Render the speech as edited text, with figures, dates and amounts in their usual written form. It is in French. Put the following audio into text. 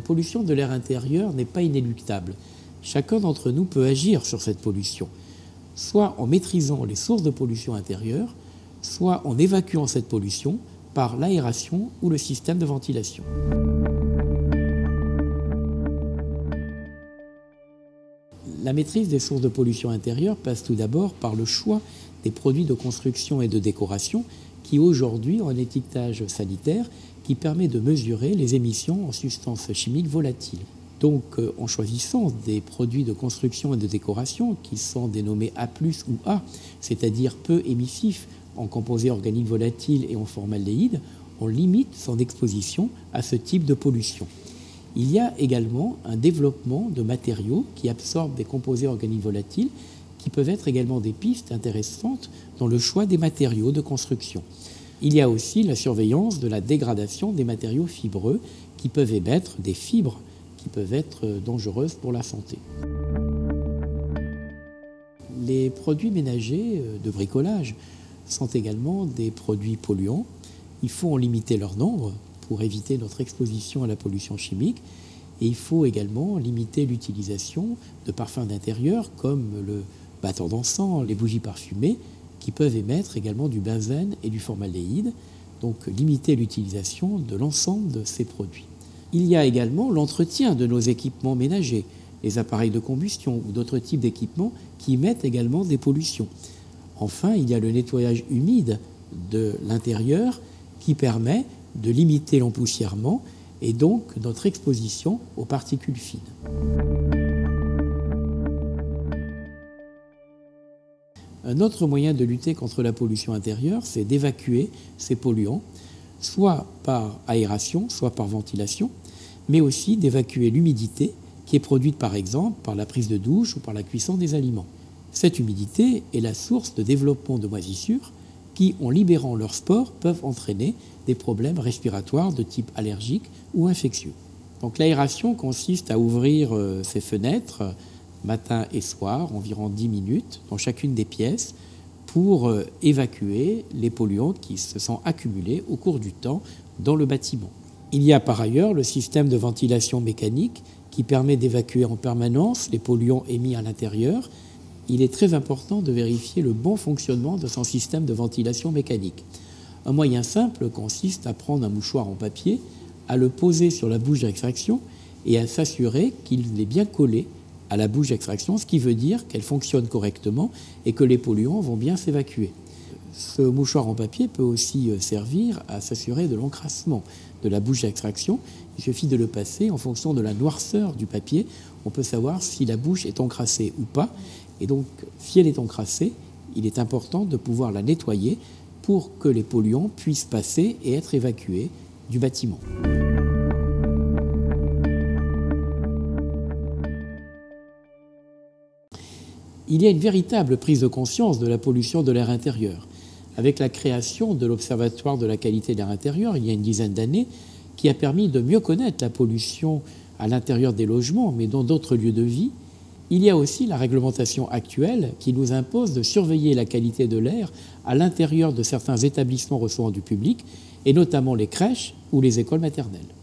pollution de l'air intérieur n'est pas inéluctable. Chacun d'entre nous peut agir sur cette pollution, soit en maîtrisant les sources de pollution intérieure, soit en évacuant cette pollution par l'aération ou le système de ventilation. La maîtrise des sources de pollution intérieure passe tout d'abord par le choix des produits de construction et de décoration qui aujourd'hui ont un étiquetage sanitaire qui permet de mesurer les émissions en substances chimiques volatiles. Donc en choisissant des produits de construction et de décoration qui sont dénommés A+ ou A, c'est-à-dire peu émissifs en composés organiques volatiles et en formaldéhyde, on limite son exposition à ce type de pollution. Il y a également un développement de matériaux qui absorbent des composés organiques volatiles qui peuvent être également des pistes intéressantes dans le choix des matériaux de construction. Il y a aussi la surveillance de la dégradation des matériaux fibreux qui peuvent émettre des fibres qui peuvent être dangereuses pour la santé. Les produits ménagers de bricolage sont également des produits polluants. Il faut en limiter leur nombre pour éviter notre exposition à la pollution chimique. Et il faut également limiter l'utilisation de parfums d'intérieur comme le batteur d'encens, les bougies parfumées, qui peuvent émettre également du benzène et du formaldéhyde. Donc limiter l'utilisation de l'ensemble de ces produits. Il y a également l'entretien de nos équipements ménagers, les appareils de combustion ou d'autres types d'équipements qui émettent également des pollutions. Enfin, il y a le nettoyage humide de l'intérieur qui permet de limiter l'empoussièrement et donc notre exposition aux particules fines. Un autre moyen de lutter contre la pollution intérieure, c'est d'évacuer ces polluants, soit par aération, soit par ventilation, mais aussi d'évacuer l'humidité qui est produite par exemple par la prise de douche ou par la cuisson des aliments. Cette humidité est la source de développement de moisissures qui, en libérant leurs spores, peuvent entraîner des problèmes respiratoires de type allergique ou infectieux. Donc l'aération consiste à ouvrir ses fenêtres matin et soir, environ 10 minutes, dans chacune des pièces, pour évacuer les polluants qui se sont accumulés au cours du temps dans le bâtiment. Il y a par ailleurs le système de ventilation mécanique qui permet d'évacuer en permanence les polluants émis à l'intérieur. Il est très important de vérifier le bon fonctionnement de son système de ventilation mécanique. Un moyen simple consiste à prendre un mouchoir en papier, à le poser sur la bouche d'extraction et à s'assurer qu'il est bien collé à la bouche d'extraction, ce qui veut dire qu'elle fonctionne correctement et que les polluants vont bien s'évacuer. Ce mouchoir en papier peut aussi servir à s'assurer de l'encrassement de la bouche d'extraction. Il suffit de le passer en fonction de la noirceur du papier. On peut savoir si la bouche est encrassée ou pas. Et donc, si elle est encrassée, il est important de pouvoir la nettoyer pour que les polluants puissent passer et être évacués du bâtiment. Il y a une véritable prise de conscience de la pollution de l'air intérieur, avec la création de l'Observatoire de la qualité de l'air intérieur, il y a une dizaine d'années, qui a permis de mieux connaître la pollution à l'intérieur des logements, mais dans d'autres lieux de vie. Il y a aussi la réglementation actuelle qui nous impose de surveiller la qualité de l'air à l'intérieur de certains établissements recevant du public, et notamment les crèches ou les écoles maternelles.